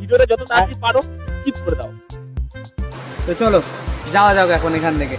ভিডিওটা যত তাড়াতাড়ি পারো স্কিপ করে দাও। তো চলো যাওয়া যাক এখন এখান থেকে।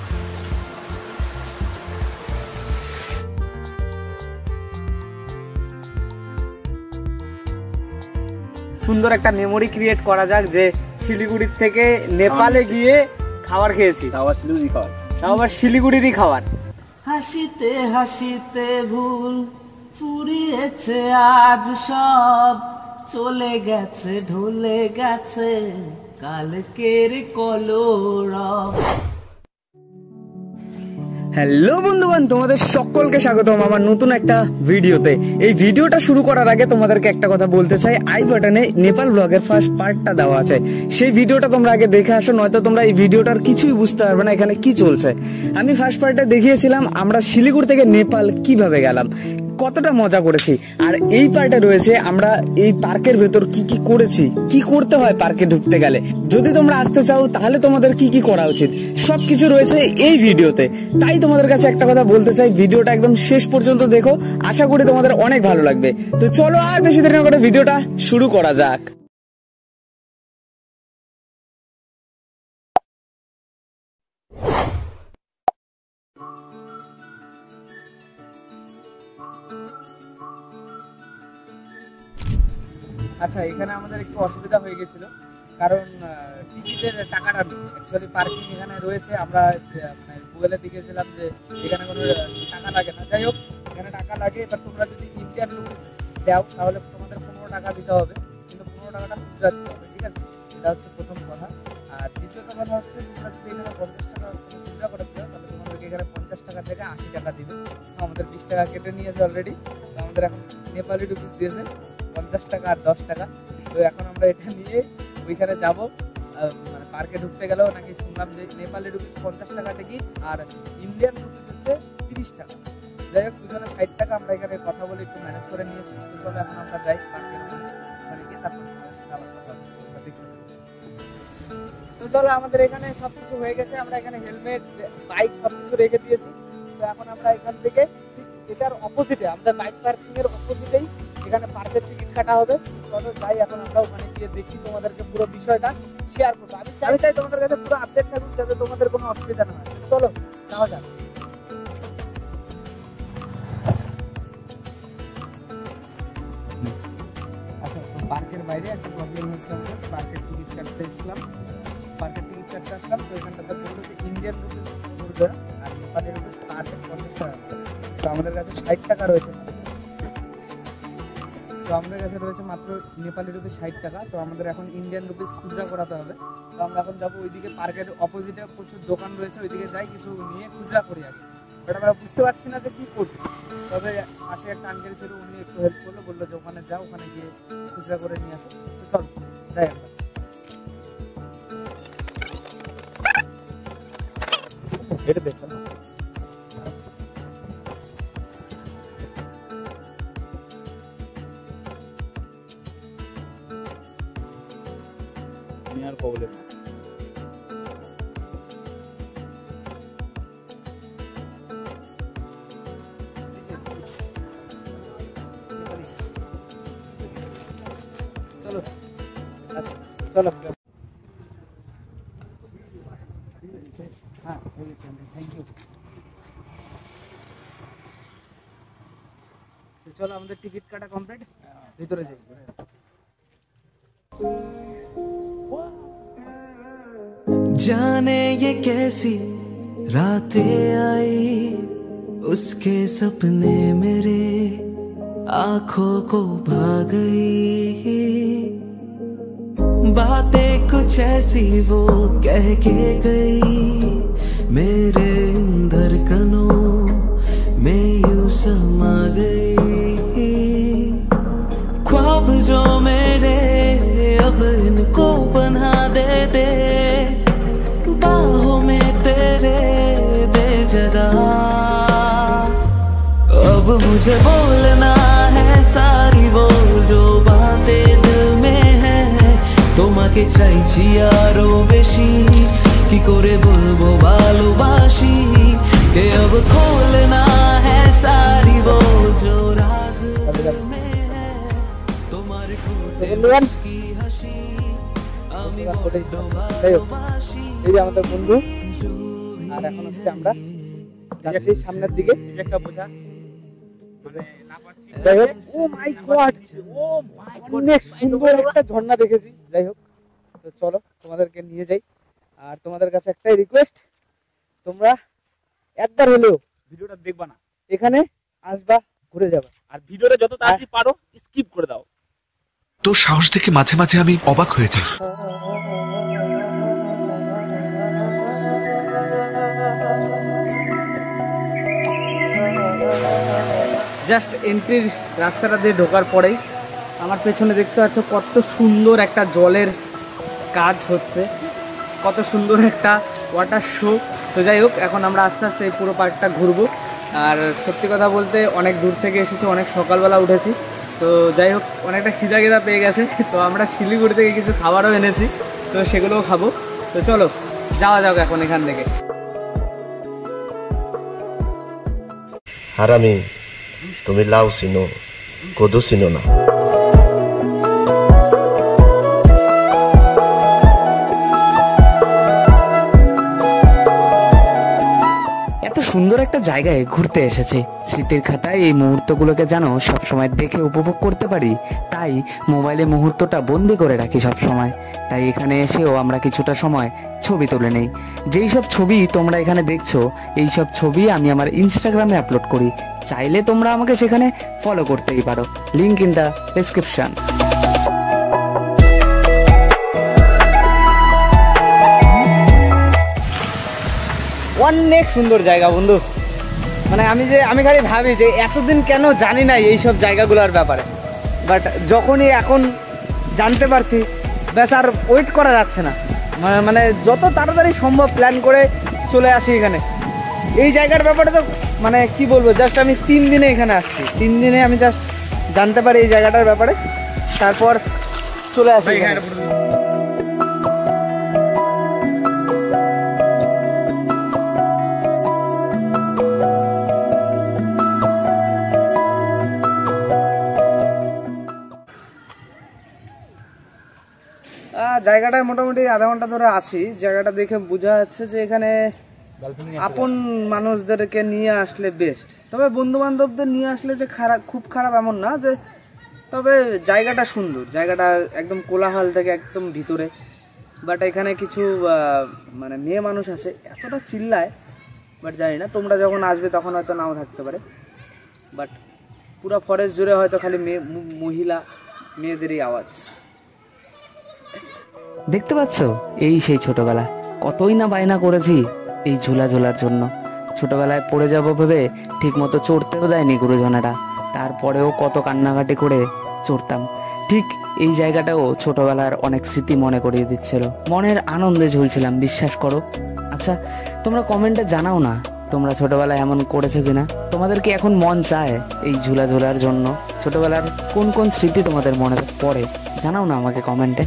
সুন্দর একটা মেমোরি ক্রিয়েট করা যাক যে শিলিগুড়ির থেকে নেপালে গিয়ে খাবার খেয়েছি, তাও আবার শিলিগুড়িরই খাবার। হাসিতে হাসিতে ভুল ফুরিয়েছে আজ সব, চলে গেছে ঢলে গেছে কালকের কলরব। হ্যালো বন্ধুগণ, তোমাদের সকলকে স্বাগতম আমার নতুন একটা ভিডিওতে। এই ভিডিওটা শুরু করার আগে তোমাদেরকে একটা কথা বলতে চাই, আই বাটনে নেপাল ব্লগের ফার্স্ট পার্টটা দেওয়া আছে, সেই ভিডিওটা তোমরা আগে দেখে আসো, নয়তো তোমরা এই ভিডিওটার কিছুই বুঝতে পারবে না এখানে কি চলছে। আমি ফার্স্ট পার্টে দেখিয়েছিলাম আমরা শিলিগুড়ি থেকে নেপাল কিভাবে গেলাম, কতটা মজা করেছি। আর এই পার্টে রয়েছে আমরা এই পার্কের ভেতর কি কি করেছি, কি করতে হয় পার্কে ঢুকতে গেলে, যদি তোমরা আসতে চাও তাহলে তোমাদের কি কি করা উচিত, সবকিছু রয়েছে এই ভিডিওতে। তাই তোমাদের কাছে একটা কথা বলতে চাই, ভিডিওটা একদম শেষ পর্যন্ত দেখো, আশা করি তোমাদের অনেক ভালো লাগবে। তো চলো আর বেশি দেরি না করে ভিডিওটা শুরু করা যাক। আচ্ছা, এখানে আমাদের একটু অসুবিধা হয়ে গেছিল, কারণ টিকিটের টাকাটা নেই। অ্যাকচুয়ালি পার্কিং এখানে রয়েছে, আমরা গুগলে দেখেছিলাম যে এখানে কোনো টাকা লাগে না। যাই হোক, এখানে টাকা লাগে। এবার তোমরা যদি ইন্ডিয়ান রুপি দাও তাহলে তোমাদের 15 টাকা দিতে হবে, কিন্তু 15 টাকাটা খুচরা দিতে হবে, ঠিক আছে? এটা হচ্ছে প্রথম কথা। আর দ্বিতীয়ত কথা হচ্ছে, তোমরা যদি এখানে 50 টাকা খুচরা করে দাও তাহলে তোমাদেরকে এখানে 50 টাকা থেকে 80 টাকা দিবে। আমাদের 20 টাকা কেটে নিয়েছে অলরেডি, তো আমাদের এখন নেপালি রুপিস দিয়েছে 50 টাকা আর 10 টাকা। তো এখন আমরা এটা নিয়ে ওইখানে যাব, মানে পার্কে ঢুকতে গেলেও নাকি শুনলাম যে নেপালি রুপিস 50 টাকা টিকিট আর ইন্ডিয়ান রুপিস হচ্ছে 30 টাকা। যাই হোক, দুজনে 60 টাকা আমরা এখানে কথা বলে একটু ম্যানেজ করে নিয়েছি। তো এখন আমরা যাই পার্কে, ওখানে গিয়ে তারপর আবার কথা বলবো। তো চলো, আমাদের এখানে সবকিছু হয়ে গেছে, আমরা এখানে হেলমেট বাইক সবকিছু রেখে দিয়েছি। তো এখন আমরা এখান থেকে এটার অপোজিটে, আমাদের বাইক পার্কিং এর অপোজিটেই এখানে পার্কের টিকিট কাটা হবে। চলো যাই, এখন আমরা ওখানে গিয়ে দেখি, তোমাদেরকে পুরো বিষয়টা শেয়ার করবো। আমি চাই তোমাদের কাছে পুরো আপডেট থাকুক, যাতে তোমাদের কোনো অসুবিধা না হয়। চলো যাওয়া যাক। আচ্ছা, তো পার্কের বাইরে একটা প্রবলেম হচ্ছে, আমাদের পার্কের টিকিট কাটতে আসলাম, তো এখানটাতে বললো যে ইন্ডিয়ান রুপিস পড়বে আর নেপালি রুপিস পার্কে 50 টাকা। তো আমাদের কাছে 60 টাকা রয়েছে, মাত্র নেপালি রুপিস 60 টাকা। তো আমাদের এখন ইন্ডিয়ান রুপিস খুচরা করাতে হবে। তো আমরা এখন যাবো ওইদিকে, পার্কের অপোজিটে প্রচুর দোকান রয়েছে, ওইদিকে যাই, কিছু নিয়ে খুচরা করি আগে। বাট আমরা বুঝতে পারছি না যে কি করবো। তবে পাশে একটা আঙ্কেল ছিল, উনি একটু হেল্প করলো, বললো যে ওখানে যাও, ওখানে গিয়ে খুচরা করে নিয়ে আসো। তো চলো যাই আমরা। এটা দেখো না, আমি আর প্রবলেম না। চলো আচ্ছা চলো, হ্যাঁ থ্যাংক ইউ। চলো, আমাদের টিকিট কাটা কমপ্লিট, ভিতরে যাই। जाने ये कैसी रातें आई, उसके सपने मेरे आंखों को भा गई, बातें कुछ ऐसी वो कह के गई, मेरे धड़कनों में यूं समा गई। ख्वाब जो मेरे अब इनको बना दे, बाहों में तेरे दे जगह। अब मुझे बोलना है सारी वो जो बातें दिल में है, তোমাকে চাইছি আরো বেশি, কি করে বলবো ভালোবাসি, কে अब खोलना है सारी वो जो राज दिल में है, तुम्हारे की हंसी। যাই হোক, এই যে আমাদের বন্ধু, আর এখন হচ্ছে আমরা যাচ্ছি সামনের দিকে। একটা বোঝা মানে না পাচ্ছি। যাই হোক, ও মাই গড, অনেক সুন্দর একটা ঝর্ণা দেখেছি। যাই হোক, তো চলো তোমাদেরকে নিয়ে যাই। আর তোমাদের কাছে একটাই রিকোয়েস্ট, তোমরা একবার হলেও ভিডিওটা দেখবা না, এখানে আসবা, ঘুরে যাবা। আর ভিডিওটা যত তাড়াতাড়ি পারো স্কিপ করে দাও। তোর সাহস দেখে মাঝে মাঝে আমি অবাক হয়ে যাই। জাস্ট এন্ট্রির রাস্তাটা দিয়ে ঢোকার পরেই আমার পেছনে দেখতে পাচ্ছ কত সুন্দর একটা জলের কাজ হচ্ছে, কত সুন্দর একটা ওয়াটার শো। তো যাই হোক, এখন আমরা আস্তে আস্তে এই পুরো পার্কটা ঘুরবো। আর সত্যি কথা বলতে অনেক দূর থেকে এসেছি, অনেক সকালবেলা উঠেছি। তো যাই হোক, অনেকটা খিদা পেয়ে গেছে। তো আমরা শিলিগুড়ি থেকে কিছু খাবারও এনেছি, তো সেগুলোও খাবো। তো চলো যাওয়া যাক এখন এখান থেকে। হারামি, তুমি লাউ চিনো, কদু চিনো না। এত সুন্দর একটা জায়গায় ঘুরতে এসেছি, স্মৃতির খাতায় এই মুহূর্তগুলোকে যেন সবসময় দেখে উপভোগ করতে পারি, তাই মোবাইলে মুহূর্তটা বন্দি করে রাখি সব সময়। তাই এখানে এসেও আমরা কিছুটা সময় ছবি তুলে নেই। যেই সব ছবি তোমরা এখানে দেখছো, এই সব ছবি আমি আমার ইনস্টাগ্রামে আপলোড করি। চাইলে তোমরা আমাকে সেখানে ফলো করতেই পারো, লিংক ইন দ্য ডেসক্রিপশন। অনেক সুন্দর জায়গা বন্ধু, মানে আমি খালি ভাবি যে এতদিন কেন জানি না এইসব জায়গাগুলোর ব্যাপারে, বাট যখনই এখন জানতে পারছি, ব্যাস আর ওয়েট করা যাচ্ছে না। মানে যত তাড়াতাড়ি সম্ভব প্ল্যান করে চলে আসি এখানে। এই জায়গার ব্যাপারে তো মানে কি বলবো, জাস্ট আমি 3 দিনে এখানে আসছি, 3 দিনে আমি জাস্ট জানতে পারি এই জায়গাটার ব্যাপারে, তারপর চলে আসি এখানে। জায়গাটায় মোটামুটি আধা ঘন্টা ধরে আছি। জায়গাটা দেখে বোঝা যাচ্ছে যে এখানে আপন মানুষদেরকে নিয়ে আসলে বেস্ট। তবে বন্ধু বান্ধবদের নিয়ে আসলে যে খুব খারাপ এমন না, যে তবে জায়গাটা সুন্দর, জায়গাটা একদম কোলাহল থেকে একদম ভিতরে। বাট এখানে কিছু মানে মেয়ে মানুষ আছে, এতটা চিল্লায়, বাট জানি না, তোমরা যখন আসবে তখন হয়তো নাও থাকতে পারে। বাট পুরো ফরেস্ট জুড়ে হয়তো খালি মহিলা মেয়েদেরই আওয়াজ। দেখতে পাচ্ছ, এই সেই ছোটবেলা, কতই না বায়না করেছি এই ঝুলা ঝোলার জন্য। ছোটবেলায় পড়ে যাবো ভেবে ঠিক মতো চড়তেও দেয়নি গুরুজনেরা, তারপরেও কত কান্নাকাটি করে চড়তাম। ঠিক এই জায়গাটাও ছোটবেলার অনেক স্মৃতি মনে করিয়ে দিচ্ছিল, মনের আনন্দে ঝুলছিলাম, বিশ্বাস করো। আচ্ছা, তোমরা কমেন্টে জানাও না তোমরা ছোটবেলায় এমন করেছো কিনা। তোমাদের কি এখন মন চায় এই ঝুলা ঝোলার জন্য? ছোটবেলার কোন কোন স্মৃতি তোমাদের মনে পড়ে জানাও না আমাকে কমেন্টে।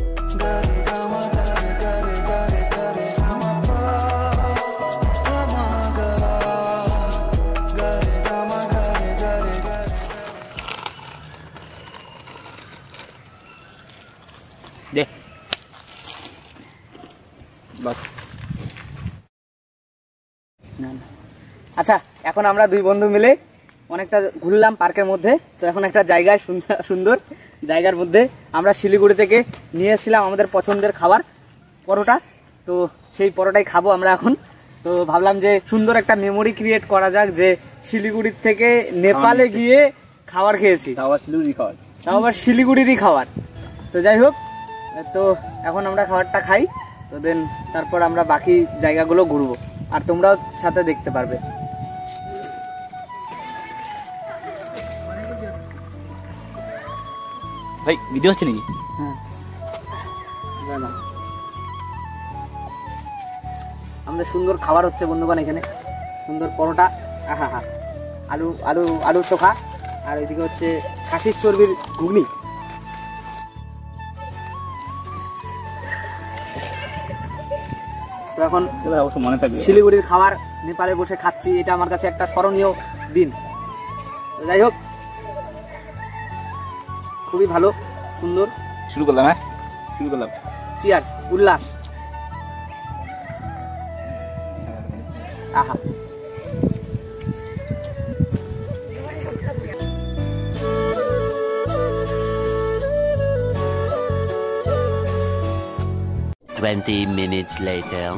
আচ্ছা, এখন আমরা 2 বন্ধু মিলে অনেকটা ঘুরলাম পার্কের মধ্যে। তো এখন একটা জায়গায় সুন্দর জায়গার মধ্যে আমরা শিলিগুড়ি থেকে নিয়ে এসেছিলাম আমাদের পছন্দের খাবার, পরোটা। তো সেই পরোটাই খাবো আমরা এখন। তো ভাবলাম যে সুন্দর একটা মেমোরি ক্রিয়েট করা যাক, যে শিলিগুড়ির থেকে নেপালে গিয়ে খাবার খেয়েছি, তাও আবার শিলিগুড়িরই খাবার। তো যাই হোক, তো এখন আমরা খাবারটা খাই, তো দেন তারপর আমরা বাকি জায়গাগুলো ঘুরবো, আর তোমরাও সাথে দেখতে পারবে। ভাই ভিডিও হচ্ছে নাকি? হ্যাঁ, আমাদের সুন্দর খাবার হচ্ছে বন্ধুগণ এখানে, সুন্দর পরোটা, আহা হা, আলু চোখা, আর এদিকে হচ্ছে খাসির চর্বির ঘুগনি। তো এখন অবশ্য মনে থাকবে শিলিগুড়ির খাবার নেপালে বসে খাচ্ছি, এটা আমার কাছে একটা স্মরণীয় দিন। যাই হোক, খুবই ভালো, সুন্দর। শুরু করলাম, হ্যাঁ শুরু করলাম। চিয়ার্স, উল্লাস। আহা, minutes later.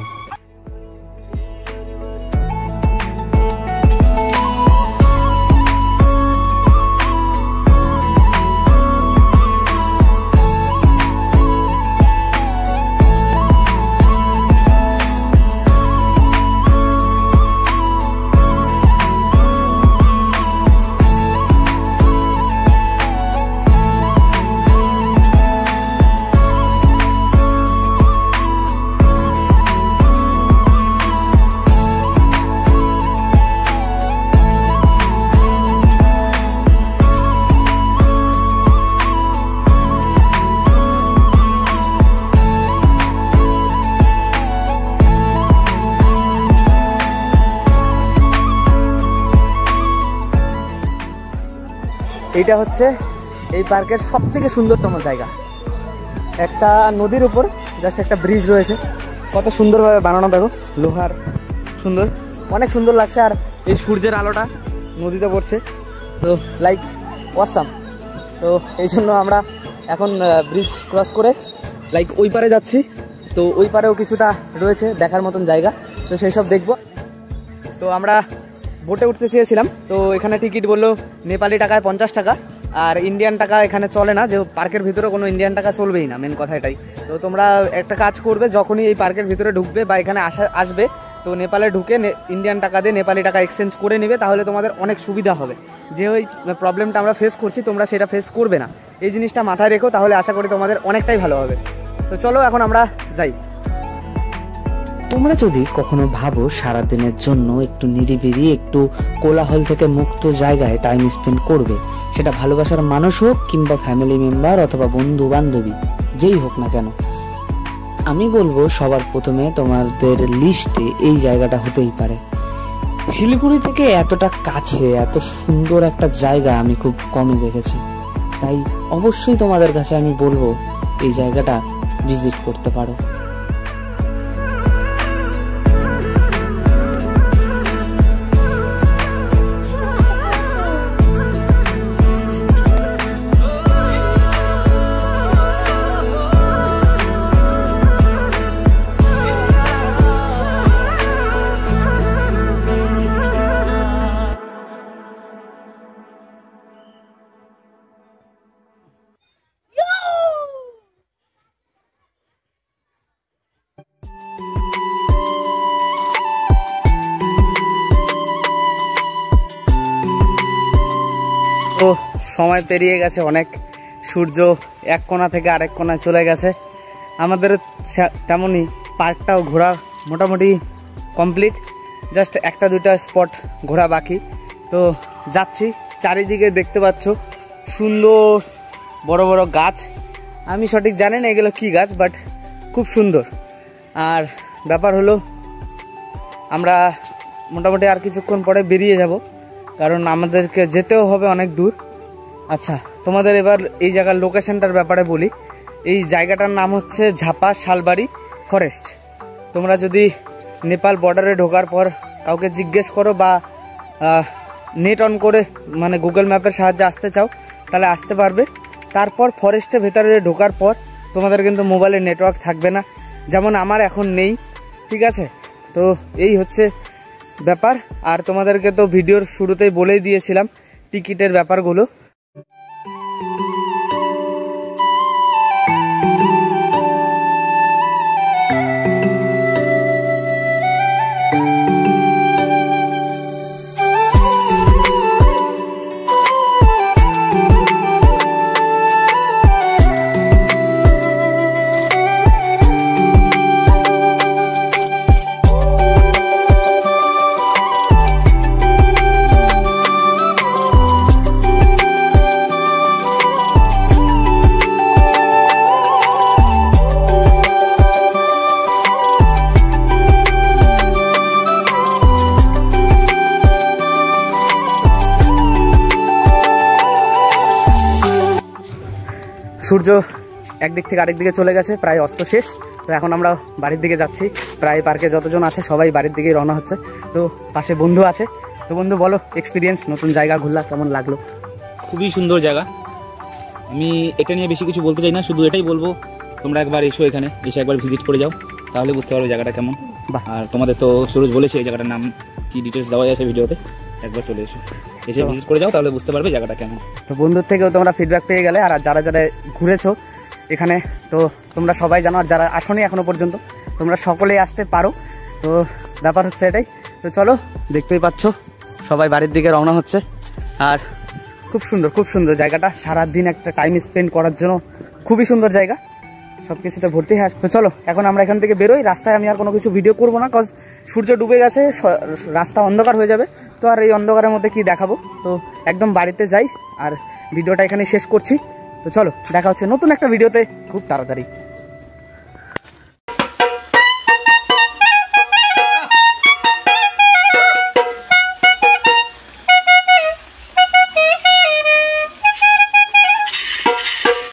এইটা হচ্ছে এই পার্কের সব থেকে সুন্দরতম জায়গা। একটা নদীর উপর জাস্ট একটা ব্রিজ রয়েছে, কত সুন্দরভাবে বানানো, দেখো লোহার, সুন্দর, অনেক সুন্দর লাগছে। আর এই সূর্যের আলোটা নদীতে পড়ছে, তো লাইক অসাম। তো এই জন্য আমরা এখন ব্রিজ ক্রস করে লাইক ওই পারে যাচ্ছি। তো ওই পারেও কিছুটা রয়েছে দেখার মতন জায়গা, তো সেই সব দেখবো। তো আমরা বোটে উঠতে চেয়েছিলাম, তো এখানে টিকিট বললো নেপালি টাকায় 50 টাকা, আর ইন্ডিয়ান টাকা এখানে চলে না, যে পার্কের ভিতরে কোনো ইন্ডিয়ান টাকা চলবেই না, মেন কথা এটাই। তো তোমরা একটা কাজ করবে, যখনই এই পার্কের ভিতরে ঢুকবে বা এখানে আসবে, তো নেপালে ঢুকে ইন্ডিয়ান টাকা দিয়ে নেপালি টাকা এক্সচেঞ্জ করে নেবে, তাহলে তোমাদের অনেক সুবিধা হবে। যে ওই প্রবলেমটা আমরা ফেস করছি, তোমরা সেটা ফেস করবে না। এই জিনিসটা মাথায় রেখো, তাহলে আশা করি তোমাদের অনেকটাই ভালো হবে। তো চলো এখন আমরা যাই। তোমরা যদি কখনো ভাবো সারাদিনের জন্য একটু নিরিবিলি, একটু কোলাহল থেকে মুক্ত জায়গায় টাইম স্পেন্ড করবে, সেটা ভালোবাসার মানুষ হোক কিংবা ফ্যামিলি মেম্বার অথবা বন্ধু বান্ধবী, যেই হোক না কেন, আমি বলবো সবার প্রথমে তোমাদের লিস্টে এই জায়গাটা হতেই পারে। শিলিগুড়ি থেকে এতটা কাছে এত সুন্দর একটা জায়গা আমি খুব কমই দেখেছি, তাই অবশ্যই তোমাদের কাছে আমি বলবো এই জায়গাটা ভিজিট করতে পারো। তো সময় পেরিয়ে গেছে অনেক, সূর্য এক কোণা থেকে আরেক কোণায় চলে গেছে, আমাদের তেমনই পার্কটাও ঘোরা মোটামুটি কমপ্লিট, জাস্ট একটা দুটা স্পট ঘোরা বাকি। তো যাচ্ছি, চারিদিকে দেখতে পাচ্ছ সুন্দর বড় বড় গাছ, আমি সঠিক জানি না এগুলো কী গাছ, বাট খুব সুন্দর। আর ব্যাপার হলো আমরা মোটামুটি আর কিছুক্ষণ পরে বেরিয়ে যাব, কারণ আমাদেরকে যেতেও হবে অনেক দূর। আচ্ছা, তোমাদের এবার এই জায়গার লোকেশনটার ব্যাপারে বলি। এই জায়গাটার নাম হচ্ছে ঝাপা শালবাড়ি ফরেস্ট। তোমরা যদি নেপাল বর্ডারে ঢোকার পর কাউকে জিজ্ঞেস করো বা নেট অন করে মানে গুগল ম্যাপের সাহায্যে আসতে চাও, তাহলে আসতে পারবে। তারপর ফরেস্টের ভেতরে ঢোকার পর তোমাদের কিন্তু মোবাইলে নেটওয়ার্ক থাকবে না, যেমন আমার এখন নেই, ঠিক আছে? তো এই হচ্ছে ব্যাপার। আর তোমাদেরকে তো ভিডিওর শুরুতেই বলেই দিয়েছিলাম টিকিটের ব্যাপারগুলো। সূর্য একদিক থেকে আরেক দিকে চলে গেছে, প্রায় অস্ত শেষ। তো এখন আমরা বাড়ির দিকে যাচ্ছি, প্রায় পার্কে যতজন আছে সবাই বাড়ির দিকেই রওনা হচ্ছে। তো পাশে বন্ধু আছে, তো বন্ধু বলো এক্সপিরিয়েন্স, নতুন জায়গা ঘুরলা কেমন লাগলো? খুবই সুন্দর জায়গা। আমি এটা নিয়ে বেশি কিছু বলতে চাই না, শুধু এটাই বলবো তোমরা একবার এসো, এখানে এসে একবার ভিজিট করে যাও, তাহলে বুঝতে পারবে জায়গাটা কেমন। আর তোমাদের তো সুরজ বলেছে এই জায়গাটার নাম কি, ডিটেলস দেওয়া আছে ভিডিওতে, একবার চলে এসো, এসে ভিজিট করে যাও, তাহলে বুঝতে পারবে জায়গাটা কেমন। তো বন্ধুর থেকেও তোমরা ফিডব্যাক পেয়ে গেলে। আর যারা যারা ঘুরেছো এখানে, তো তোমরা সবাই জানো, আর যারা আসোনি এখনো পর্যন্ত তোমরা সকলেই আসতে পারো। তো ব্যাপার হচ্ছে এটাই। তো চলো, দেখতেই পাচ্ছ সবাই বাড়ির দিকে রওনা হচ্ছে। আর খুব সুন্দর, খুব সুন্দর জায়গাটা, সারাদিন একটা টাইম স্পেন্ড করার জন্য খুবই সুন্দর জায়গা, সব কিছুতে ভর্তি হয়ে। তো চলো এখন আমরা এখান থেকে বেরোই। রাস্তায় আমি আর কোনো কিছু ভিডিও করবো না, কজ সূর্য ডুবে গেছে, রাস্তা অন্ধকার হয়ে যাবে। তো আর এই অন্ধকারের মধ্যে কি দেখাবো, তো একদম বাড়িতে যাই আর ভিডিওটা এখানে শেষ করছি। তো চলো দেখা হচ্ছে নতুন একটা ভিডিওতে খুব তাড়াতাড়ি।